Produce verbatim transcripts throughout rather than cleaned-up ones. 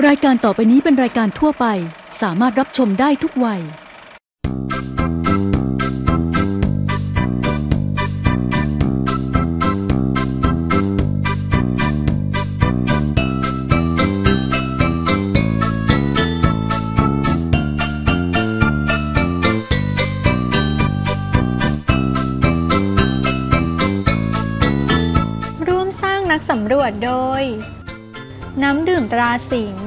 รายการต่อไปนี้เป็นรายการทั่วไปสามารถรับชมได้ทุกวัยร่วมสร้างนักสำรวจโดยน้ำดื่มตราสิงห์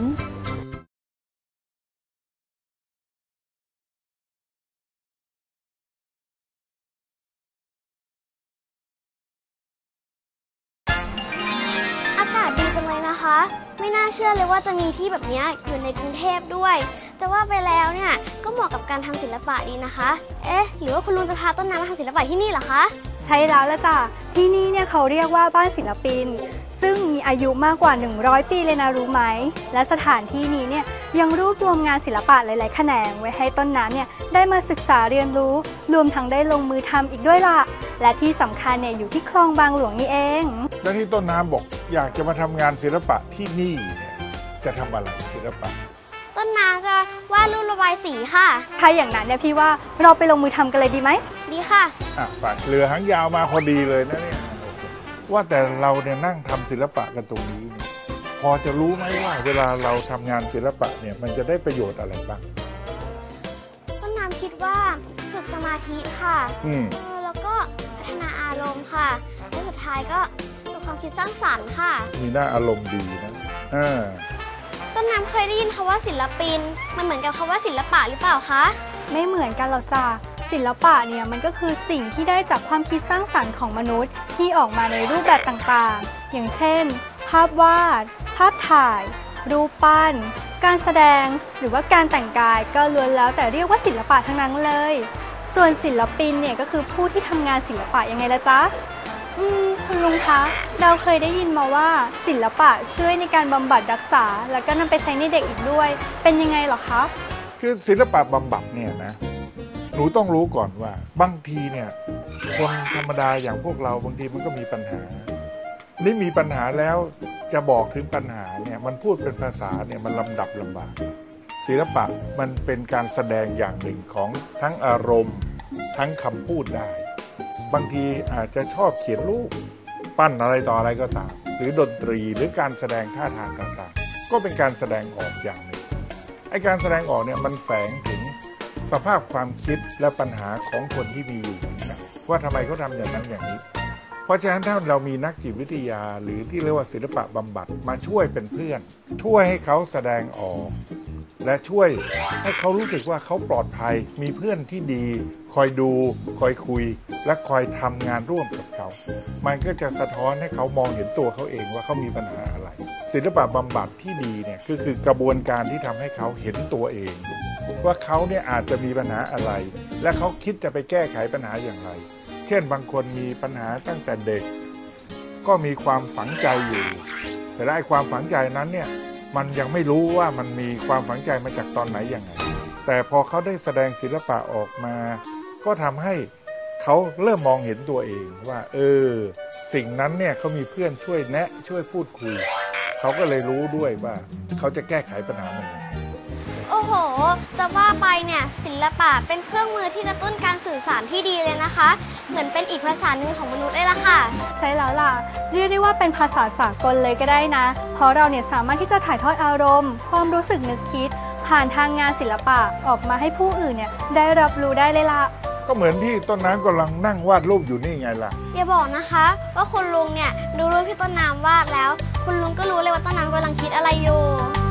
อากาศดีจังเลยนะคะไม่น่าเชื่อเลยว่าจะมีที่แบบนี้อยู่ในกรุงเทพด้วยจะว่าไปแล้วเนี่ยก็เหมาะกับการทำศิลปะดีนะคะเอ๊ะหรือว่าคุณลุงจะพาต้นน้ำมาทำศิลปะที่นี่เหรอคะใช่แล้วละจ้ะที่นี่เนี่ยเขาเรียกว่าบ้านศิลปินซึ่งมีอายุมากกว่าหนึ่งร้อยปีเลยนะรู้ไหมและสถานที่นี้เนี่ยยังรวบรวมงานศิลปะหลายๆแขนงไว้ให้ต้นน้ำเนี่ยได้มาศึกษาเรียนรู้รวมทั้งได้ลงมือทำอีกด้วยล่ะและที่สำคัญเนี่ยอยู่ที่คลองบางหลวงนี่เองแล้วที่ต้นน้ำบอกอยากจะมาทำงานศิลปะที่นี่เนี่ยจะทำอะไรศิลปะต้นน้ำจะวาดรูประบายสีค่ะถ้าอย่างนั้นเนี่ยพี่ว่าเราไปลงมือทำกันเลยดีไหมดีค่ะอ่ะไปเรือหางยาวมาพอดีเลยนะเนี่ยว่าแต่เราเนี่ยนั่งทำศิลปะกันตรงนี้เนี่ยพอจะรู้ไหมว่าเวลาเราทำงานศิลปะเนี่ยมันจะได้ประโยชน์อะไรบ้างต้นน้ำคิดว่าฝึกสมาธิค่ะอืมแล้วก็พัฒนาอารมณ์ค่ะและสุดท้ายก็ฝึกความคิดสร้างสรรค์ค่ะมีหน้าอารมณ์ดีนะอ่าต้นน้ำเคยได้ยินคำว่าศิลปินมันเหมือนกับคำว่าศิลปะหรือเปล่าคะไม่เหมือนกันหรอกจ้ะศิลปะเนี่ยมันก็คือสิ่งที่ได้จากความคิดสร้างสรรค์ของมนุษย์ที่ออกมาในรูปแบบต่างๆอย่างเช่นภาพวาดภาพถ่ายรูปปั้นการแสดงหรือว่าการแต่งกายก็ล้วนแล้วแต่เรียกว่าศิลปะทั้งนั้นเลยส่วนศิลปินเนี่ยก็คือผู้ที่ทำงานศิลปะยังไงล่ะจ๊ะอืมคุณลุงคะเราเคยได้ยินมาว่าศิลปะช่วยในการบำบัดรักษาแล้วก็นำไปใช้ในเด็กอีกด้วยเป็นยังไงหรอคะคือศิลปะบำบัดเนี่ยนะหนูต้องรู้ก่อนว่าบางทีเนี่ยคนธรรมดาอย่างพวกเราบางทีมันก็มีปัญหานี่มีปัญหาแล้วจะบอกถึงปัญหาเนี่ยมันพูดเป็นภาษาเนี่ยมันลำดับลำบากศิลปะมันเป็นการแสดงอย่างหนึ่งของทั้งอารมณ์ทั้งคำพูดได้บางทีอาจจะชอบเขียนรูปปั้นอะไรต่ออะไรก็ตามหรือดนตรีหรือการแสดงท่าทางต่างๆก็เป็นการแสดงออกอย่างหนึ่งไอ้การแสดงออกเนี่ยมันแฝงถึงสภาพความคิดและปัญหาของคนที่มีอยู่นะว่าทำไมเขาทำอย่างนั้นอย่างนี้เพราะฉะนั้นถ้าเรามีนักจิตวิทยาหรือที่เรียกว่าศิลปะบำบัดมาช่วยเป็นเพื่อนช่วยให้เขาแสดงออกและช่วยให้เขารู้สึกว่าเขาปลอดภัยมีเพื่อนที่ดีคอยดูคอยคุยและคอยทำงานร่วมกับเขามันก็จะสะท้อนให้เขามองเห็นตัวเขาเองว่าเขามีปัญหาอะไรศิลปะบำบัดที่ดีเนี่ยก็คือกระบวนการที่ทำให้เขาเห็นตัวเองว่าเขาเนี่ยอาจจะมีปัญหาอะไรและเขาคิดจะไปแก้ไขปัญหาอย่างไรเช่นบางคนมีปัญหาตั้งแต่เด็กก็มีความฝังใจอยู่แต่ไอ้ความฝังใจนั้นเนี่ยมันยังไม่รู้ว่ามันมีความฝังใจมาจากตอนไหนยังไงแต่พอเขาได้แสดงศิลปะออกมาก็ทำให้เขาเริ่มมองเห็นตัวเองว่าเออสิ่งนั้นเนี่ยเขามีเพื่อนช่วยแนะช่วยพูดคุยเขาก็เลยรู้ด้วยว่าเขาจะแก้ไขปัญหามันยังไงโอ้โหจะว่าไปเนี่ยศิลปะเป็นเครื่องมือที่กระตุ้นการสื่อสารที่ดีเลยนะคะเหมือนเป็นอีกภาษาหนึ่งของมนุษย์เลยล่ะค่ะใช่แล้วล่ะเรียกได้ว่าเป็นภาษาสากลเลยก็ได้นะเพราะเราเนี่ยสามารถที่จะถ่ายทอดอารมณ์ความรู้สึกนึกคิดผ่านทางงานศิลปะออกมาให้ผู้อื่นเนี่ยได้รับรู้ได้เลยล่ะก็เหมือนที่ต้นน้ำกำลังนั่งวาดรูปอยู่นี่ไงล่ะอย่าบอกนะคะว่าคุณลุงเนี่ยดูรูปที่ต้นน้ำวาดแล้วคุณลุงก็รู้เลยว่าต้นน้ำกำลังคิดอะไรอยู่